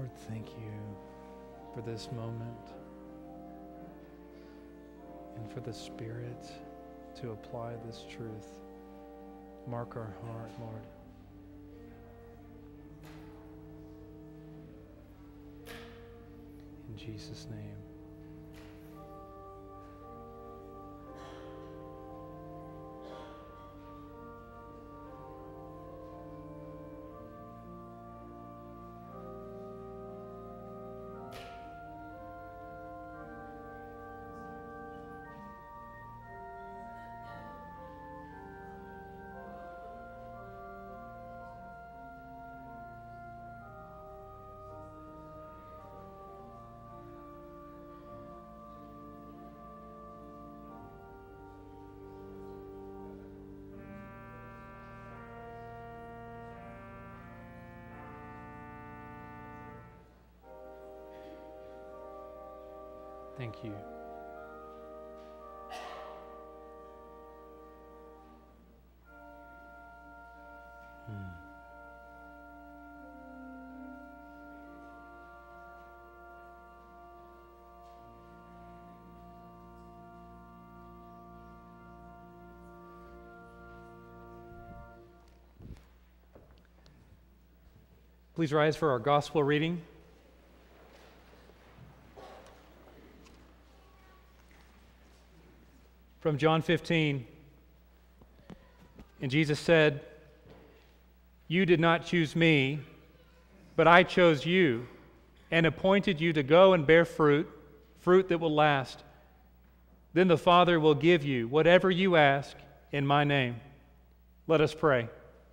Lord, thank you for this moment and for the Spirit to apply this truth. Mark our heart, Lord. In Jesus' name. Thank you. Please rise for our gospel reading. From John 15, and Jesus said, "You did not choose me, but I chose you and appointed you to go and bear fruit, fruit that will last. Then the Father will give you whatever you ask in my name." Let us pray.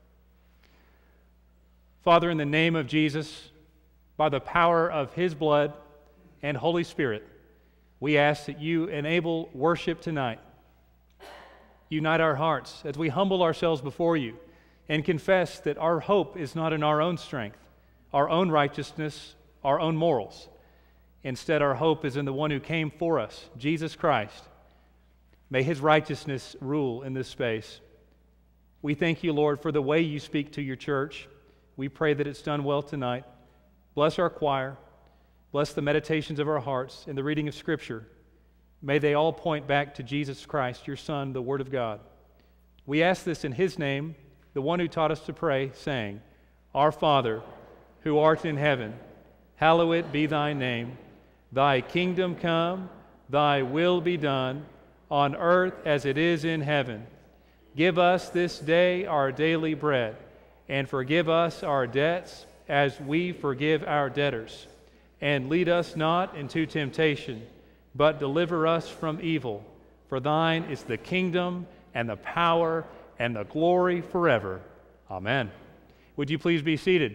Father, in the name of Jesus, by the power of His blood and Holy Spirit, we ask that you enable worship tonight. Unite our hearts as we humble ourselves before you and confess that our hope is not in our own strength, our own righteousness, our own morals. Instead, our hope is in the one who came for us, Jesus Christ. May His righteousness rule in this space. We thank you, Lord, for the way you speak to your church. We pray that it's done well tonight. Bless our choir. Bless the meditations of our hearts and the reading of Scripture. May they all point back to Jesus Christ, your Son, the Word of God. We ask this in His name, the one who taught us to pray, saying, "Our Father, who art in heaven, hallowed be thy name. Thy kingdom come, thy will be done, on earth as it is in heaven. Give us this day our daily bread, and forgive us our debts as we forgive our debtors. And lead us not into temptation, but deliver us from evil. For thine is the kingdom and the power and the glory forever. Amen." Would you please be seated?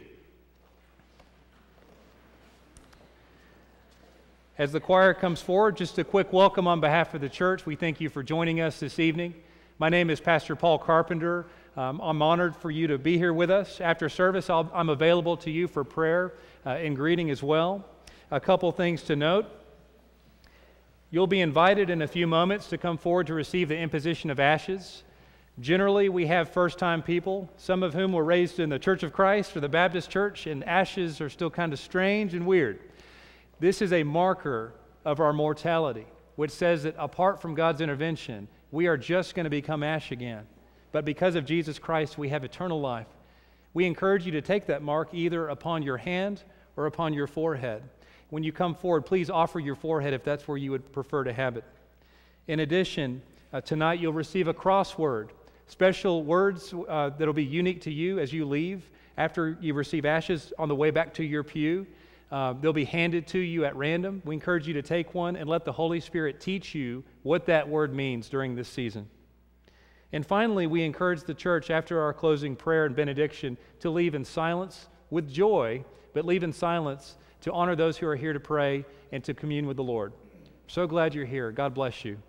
As the choir comes forward, just a quick welcome on behalf of the church. We thank you for joining us this evening. My name is Pastor Paul Carpenter. I'm honored for you to be here with us. After service, I'm available to you for prayer and greeting as well. A couple things to note. You'll be invited in a few moments to come forward to receive the imposition of ashes. Generally, we have first-time people, some of whom were raised in the Church of Christ or the Baptist Church, and ashes are still kind of strange and weird. This is a marker of our mortality, which says that apart from God's intervention, we are just going to become ash again. But because of Jesus Christ, we have eternal life. We encourage you to take that mark either upon your hand or upon your forehead. When you come forward, please offer your forehead if that's where you would prefer to have it. In addition, tonight you'll receive a crossword, special words that'll be unique to you as you leave. After you receive ashes on the way back to your pew, they'll be handed to you at random. We encourage you to take one and let the Holy Spirit teach you what that word means during this season. And finally, we encourage the church after our closing prayer and benediction to leave in silence with joy, but leave in silence to honor those who are here to pray and to commune with the Lord. So glad you're here. God bless you.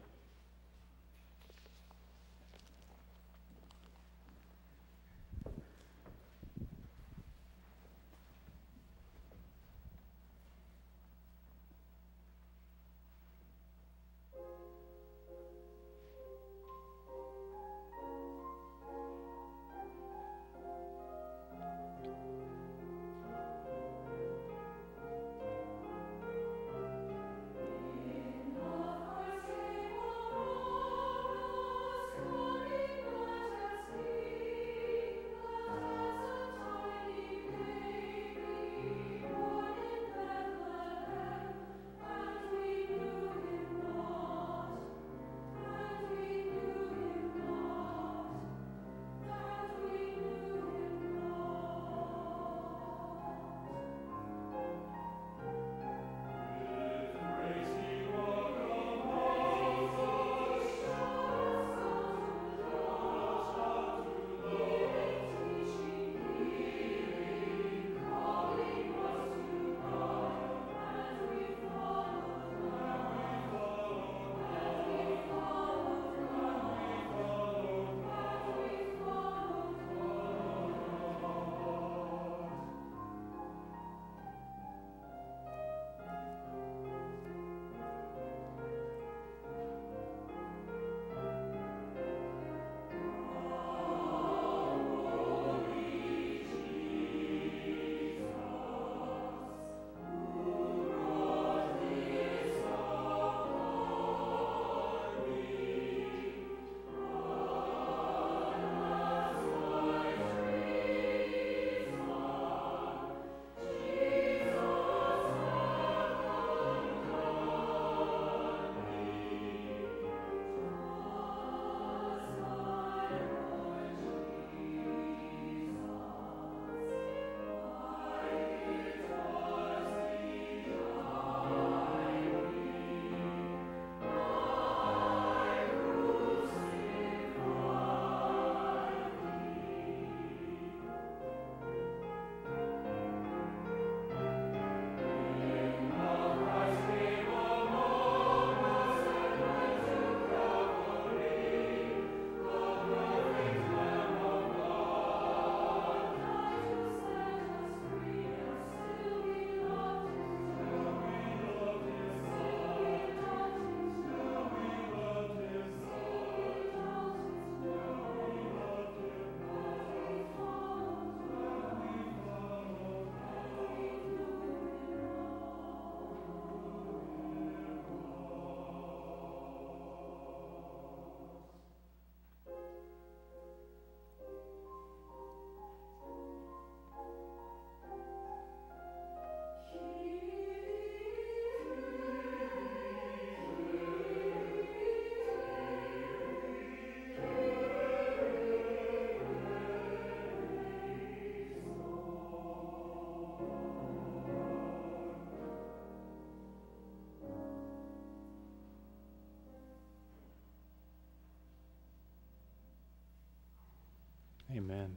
Amen.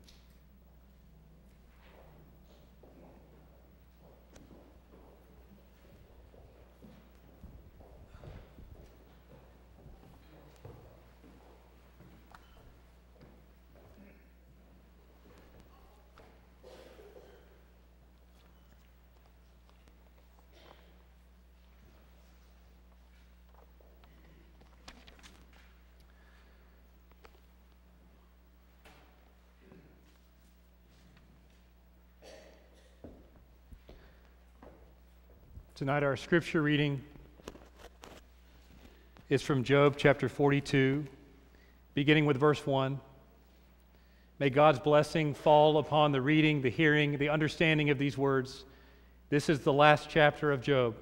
Tonight our scripture reading is from Job chapter 42, beginning with verse 1. May God's blessing fall upon the reading, the hearing, the understanding of these words. This is the last chapter of Job.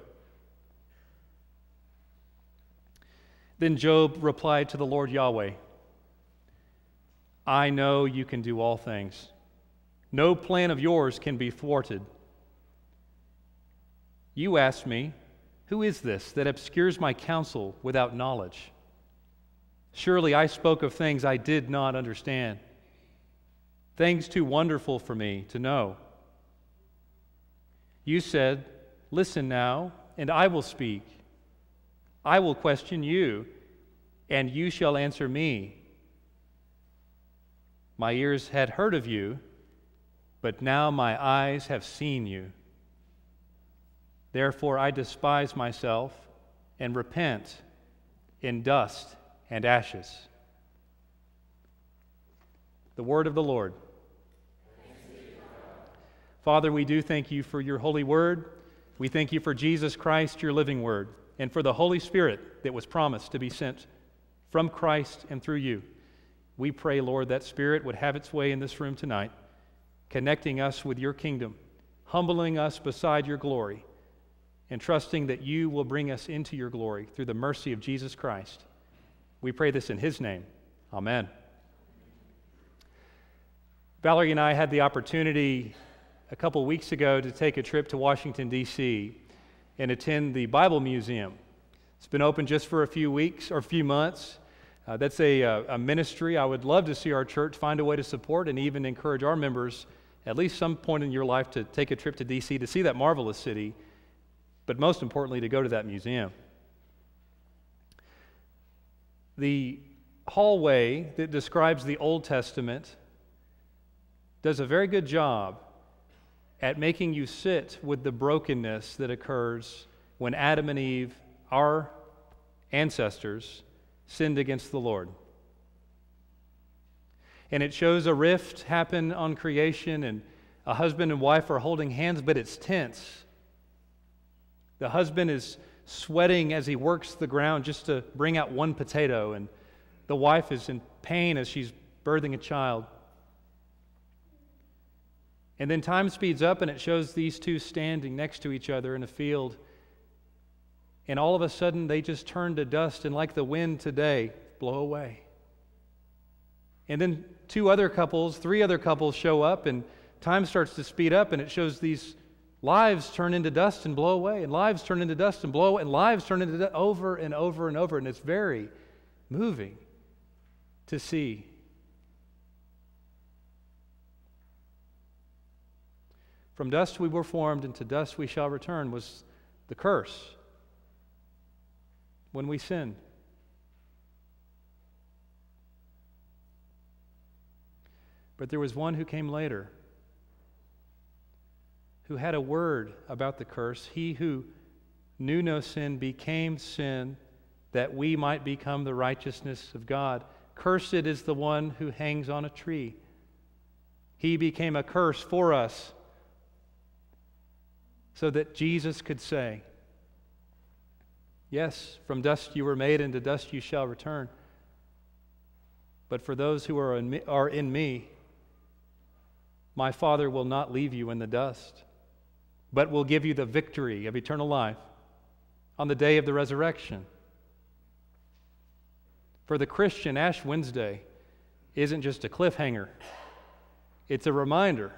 Then Job replied to the Lord Yahweh, I know you can do all things. No plan of yours can be thwarted. You asked me, who is this that obscures my counsel without knowledge? Surely I spoke of things I did not understand, things too wonderful for me to know. You said, listen now, and I will speak. I will question you, and you shall answer me. My ears had heard of you, but now my eyes have seen you. Therefore I despise myself and repent in dust and ashes. The word of the Lord. Father, we do thank you for your holy word. We thank you for Jesus Christ, your living word, and for the Holy Spirit that was promised to be sent from Christ and through you. We pray, Lord, that Spirit would have its way in this room tonight, connecting us with your kingdom, humbling us beside your glory, and trusting that you will bring us into your glory through the mercy of Jesus Christ. We pray this in his name. Amen. Valerie and I had the opportunity a couple weeks ago to take a trip to Washington, D.C. and attend the Bible Museum. It's been open just for a few weeks or a few months. That's a ministry I would love to see our church find a way to support and even encourage our members at least some point in your life to take a trip to D.C. to see that marvelous city, but most importantly, to go to that museum. The hallway that describes the Old Testament does a very good job at making you sit with the brokenness that occurs when Adam and Eve, our ancestors, sinned against the Lord. And it shows a rift happen on creation, and a husband and wife are holding hands, but it's tense. The husband is sweating as he works the ground just to bring out one potato, and the wife is in pain as she's birthing a child. And then time speeds up, and it shows these two standing next to each other in a field. And all of a sudden, they just turn to dust, and like the wind today, blow away. And then three other couples show up, and time starts to speed up, and it shows these lives turn into dust and blow away, and lives turn into dust and blow away, and lives turn into dust over and over and over. And it's very moving to see. From dust we were formed, and to dust we shall return was the curse when we sinned. But there was one who came later, who had a word about the curse. He who knew no sin became sin, that we might become the righteousness of God. Cursed is the one who hangs on a tree. He became a curse for us, so that Jesus could say, yes, from dust you were made, and to dust you shall return. But for those who are in me, my Father will not leave you in the dust, but will give you the victory of eternal life on the day of the resurrection. For the Christian, Ash Wednesday isn't just a cliffhanger. It's a reminder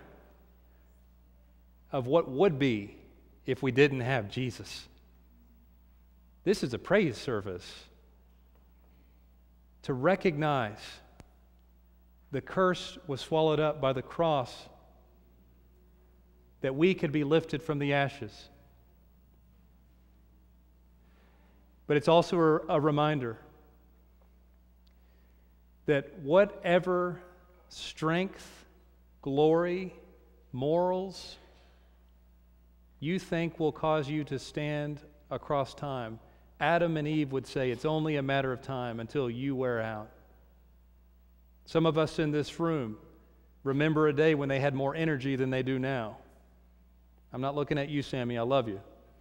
of what would be if we didn't have Jesus. This is a praise service to recognize The curse was swallowed up by the cross that we could be lifted from the ashes. But it's also a reminder that whatever strength, glory, morals you think will cause you to stand across time, Adam and Eve would say it's only a matter of time until you wear out. Some of us in this room remember a day when they had more energy than they do now. I'm not looking at you, Sammy. I love you.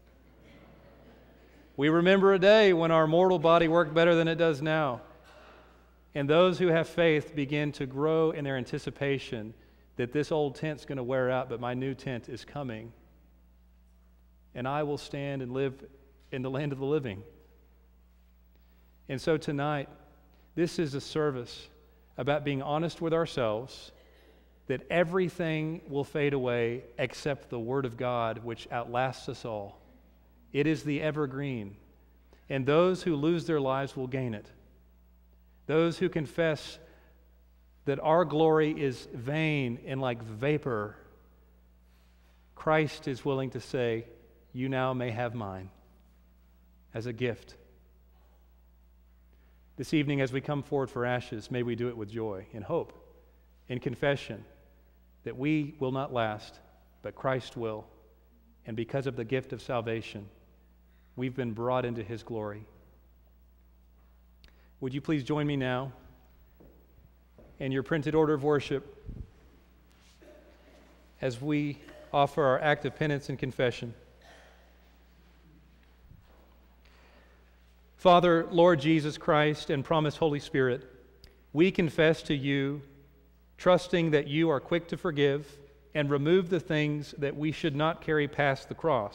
We remember a day when our mortal body worked better than it does now. And those who have faith begin to grow in their anticipation that this old tent's going to wear out, but my new tent is coming. And I will stand and live in the land of the living. And so tonight, this is a service about being honest with ourselves, that everything will fade away except the Word of God, which outlasts us all. It is the evergreen, and those who lose their lives will gain it. Those who confess that our glory is vain and like vapor, Christ is willing to say, you now may have mine as a gift. This evening, as we come forward for ashes, may we do it with joy and hope and confession that we will not last, but Christ will. And because of the gift of salvation, we've been brought into His glory. Would you please join me now in your printed order of worship as we offer our act of penance and confession. Father, Lord Jesus Christ, and promised Holy Spirit, we confess to you, trusting that you are quick to forgive and remove the things that we should not carry past the cross.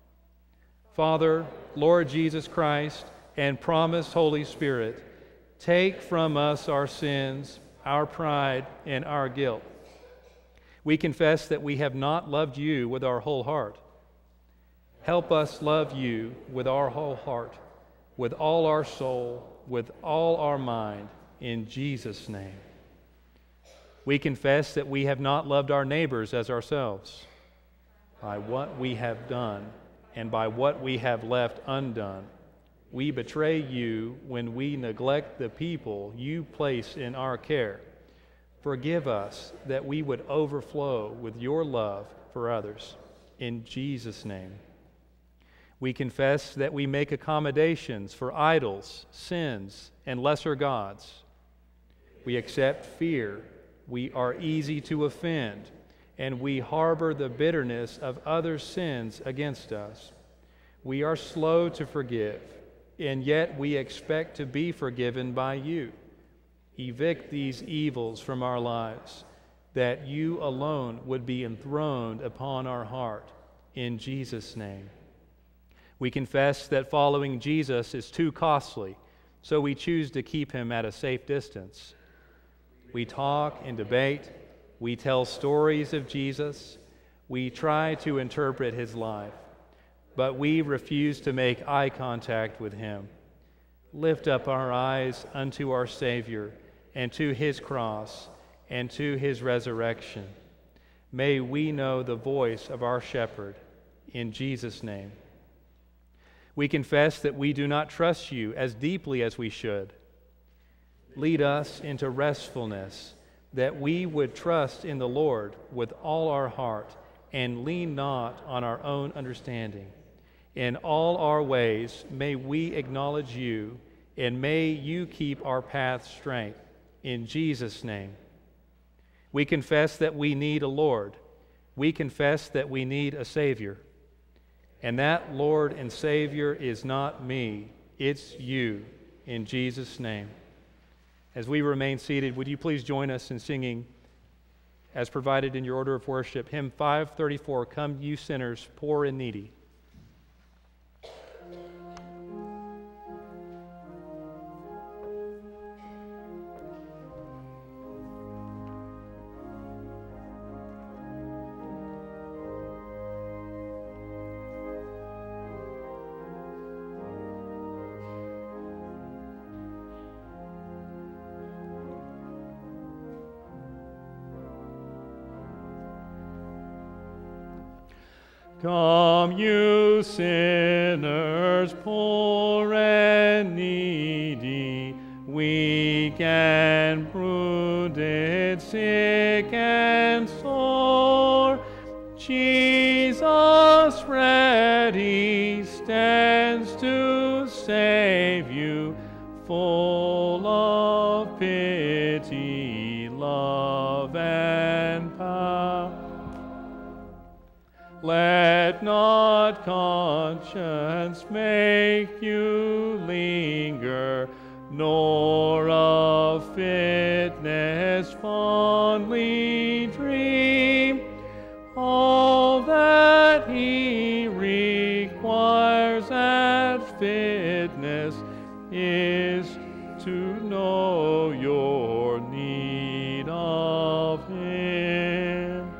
Father, Lord Jesus Christ, and promised Holy Spirit, take from us our sins, our pride, and our guilt. We confess that we have not loved you with our whole heart. Help us love you with our whole heart, with all our soul, with all our mind, in Jesus' name. We confess that we have not loved our neighbors as ourselves by what we have done and by what we have left undone. We betray you when we neglect the people you place in our care. Forgive us that we would overflow with your love for others. In Jesus' name. We confess that we make accommodations for idols, sins, and lesser gods. We accept fear. We are easy to offend, and we harbor the bitterness of others' sins against us. We are slow to forgive, and yet we expect to be forgiven by you. Evict these evils from our lives, that you alone would be enthroned upon our heart. In Jesus' name. We confess that following Jesus is too costly, so we choose to keep him at a safe distance. We talk and debate. We tell stories of Jesus. We try to interpret his life, but we refuse to make eye contact with him. Lift up our eyes unto our Savior and to his cross and to his resurrection. May we know the voice of our shepherd. In Jesus' name. We confess that we do not trust you as deeply as we should. Lead us into restfulness, that we would trust in the Lord with all our heart and lean not on our own understanding. In all our ways may we acknowledge you, and may you keep our path straight. In Jesus' name. We confess that we need a Lord. We confess that we need a Savior. And that Lord and Savior is not me, it's you, in Jesus' name. As we remain seated, would you please join us in singing, as provided in your order of worship, hymn 534, Come You Sinners, Poor and Needy. Come, you sinners, poor and needy, weak and wounded, sick and sore. Jesus ready stands to save you, full of pity, love, and power. Let not conscience make you linger, nor of fitness fondly dream. All that he requires at fitness is to know your need of him.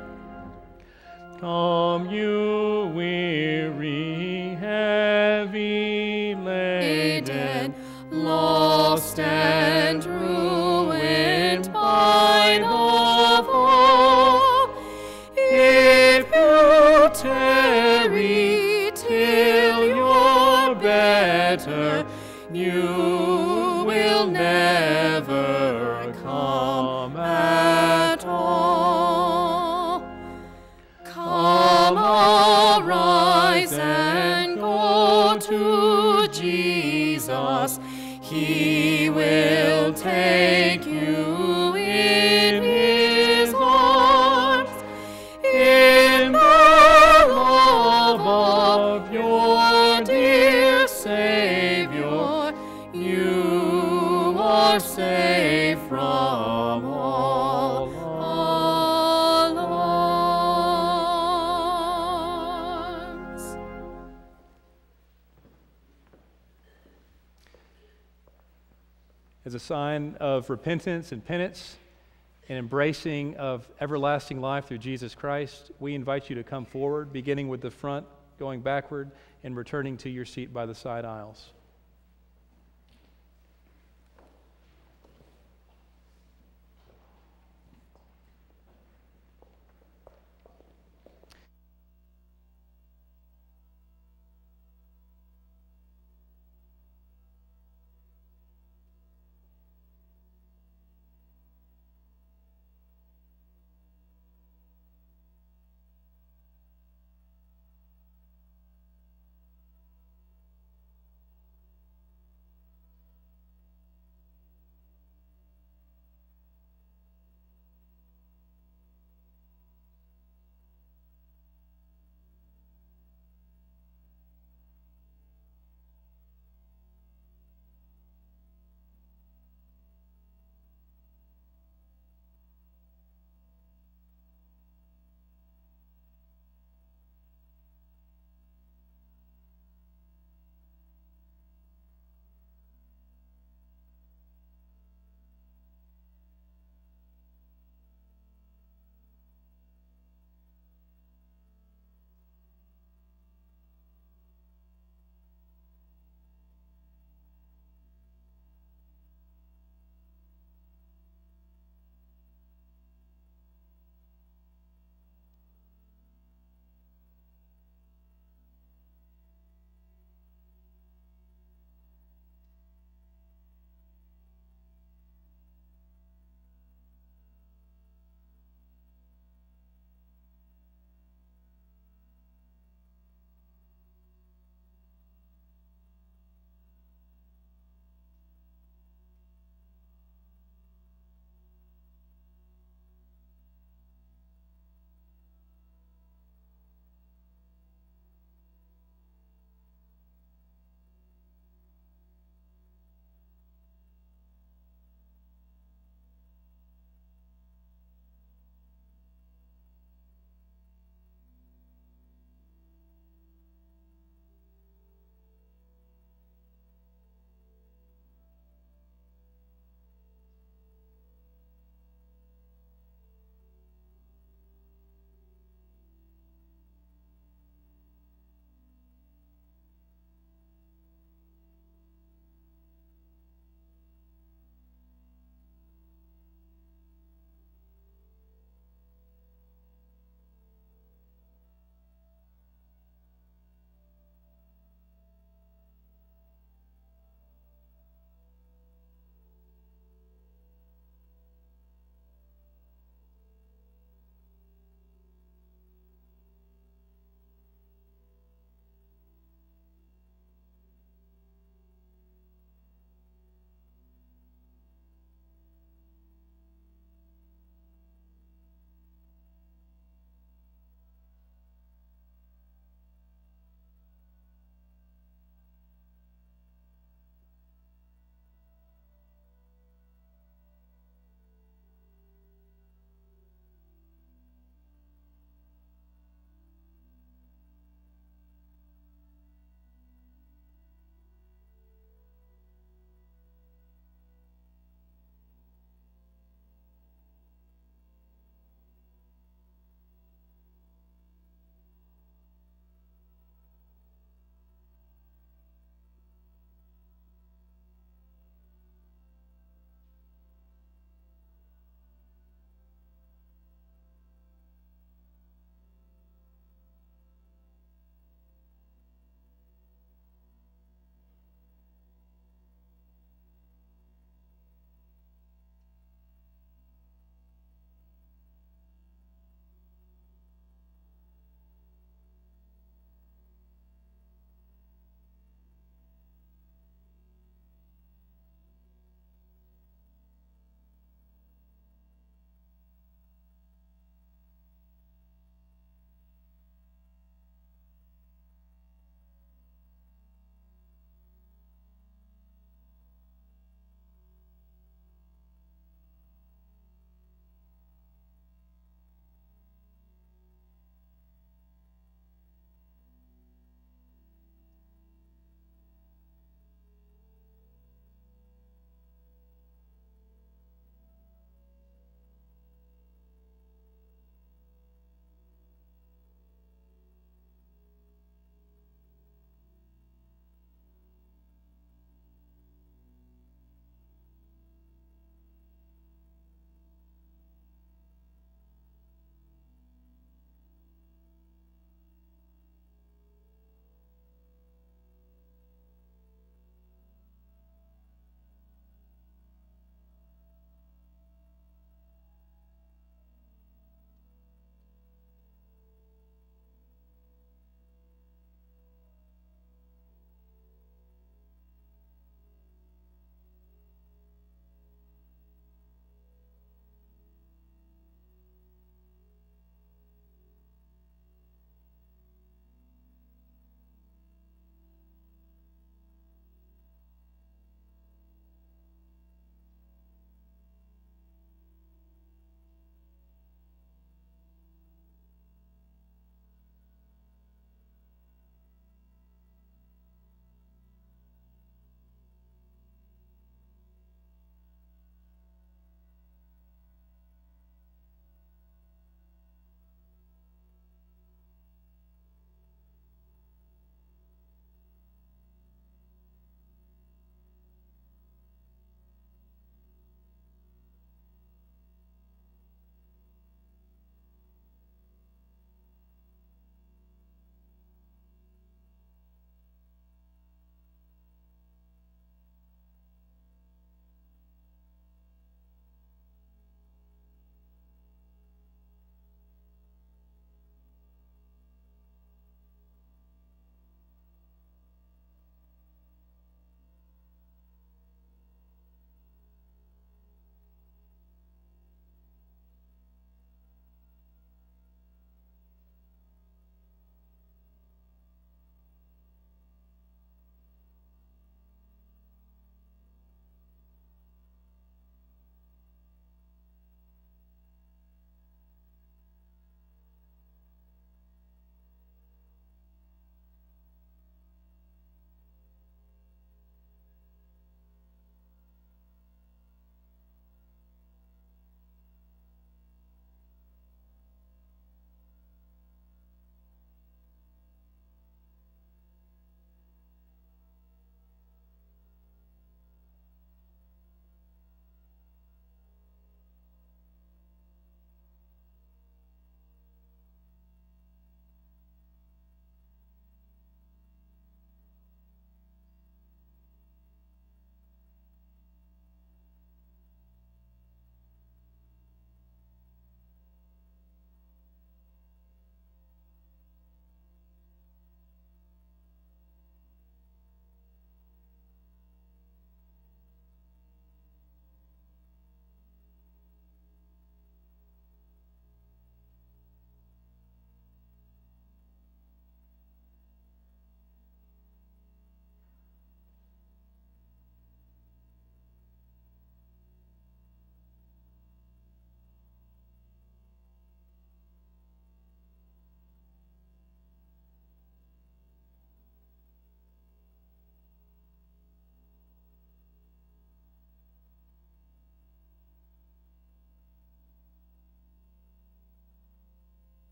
Come, you weary, heavy laden, lost and ruined by the fall. If you tarry till you're better, you will never come at all. Come, arise and go to Jesus. He will take you in his arms. In the love of your dear Savior, you are safe from all alarms. As a sign of repentance and penance and embracing of everlasting life through Jesus Christ, we invite you to come forward, beginning with the front, going backward, and returning to your seat by the side aisles.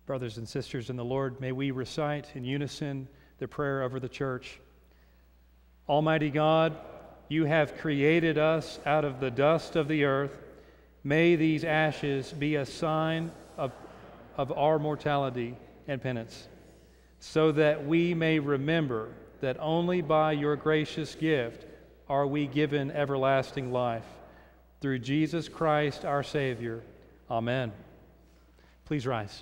Brothers and sisters in the Lord, may we recite in unison the prayer over the church. Almighty God, you have created us out of the dust of the earth. May these ashes be a sign of our mortality and penance, so that we may remember that only by your gracious gift are we given everlasting life. Through Jesus Christ our Savior. Amen. Please rise.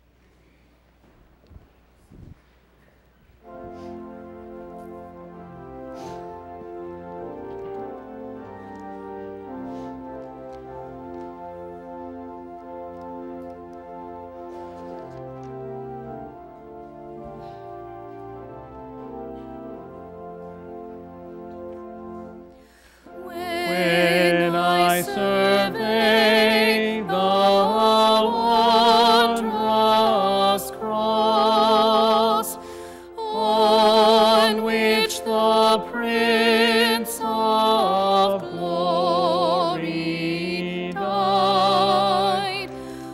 When I survey the wondrous cross on which the Prince of Glory died,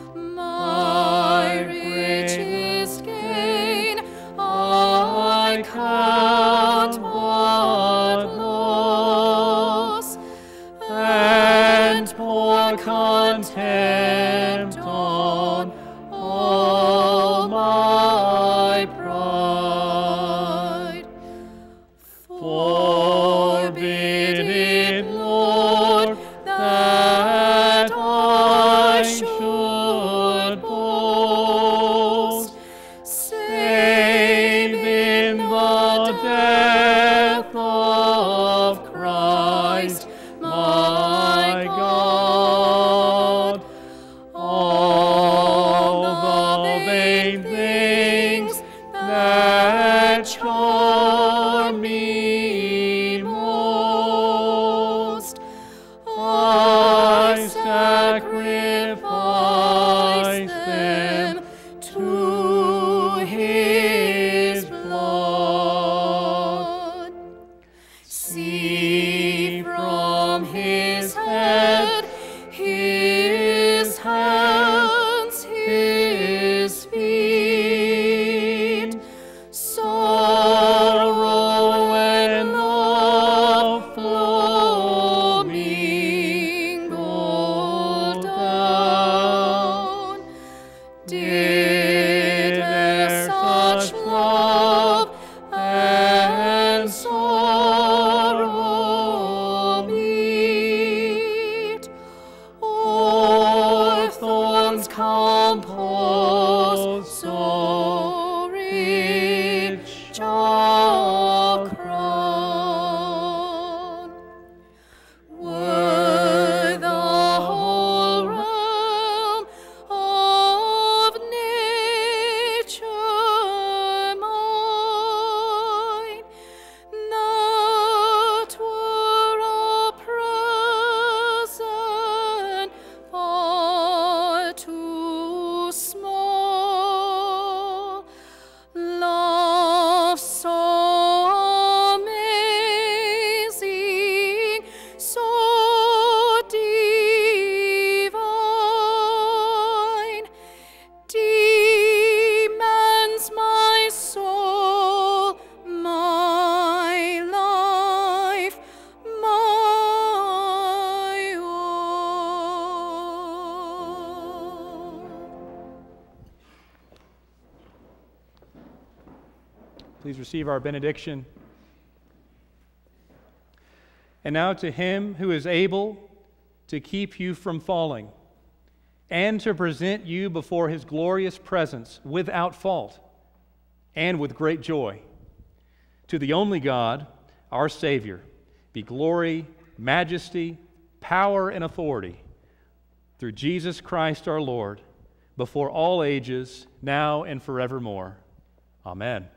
my richest gain I count but loss, and pour contempt on all my pride. Forbid it, Lord, that I should boast, save in the death of Christ my God. All the vain things that charm me most, I sacrifice them to His blood. See from His head, His hands, His feet, sorrow and love flow mingled down. Did there such love and sorrow meet, or thorns compose so rich a crown? Were the whole realm of nature mine, that were a present far too small. Love so amazing, so divine, demands my soul, my life, my all. Please receive our benediction. And now to Him who is able to keep you from falling and to present you before His glorious presence without fault and with great joy. To the only God, our Savior, be glory, majesty, power, and authority through Jesus Christ our Lord, before all ages, now and forevermore. Amen.